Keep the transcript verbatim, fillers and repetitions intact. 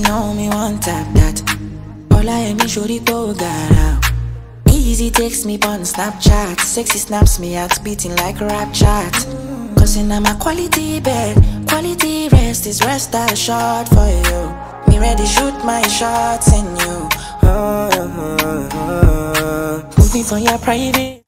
know me one tap that. All I am is shorty go gara. Easy takes me on Snapchat. Sexy snaps me out beating like a rap chat. Cause in my quality bed, quality rest is rest assured for you. Me ready shoot my shots in you. Oh, oh, oh, oh. Put me for your private.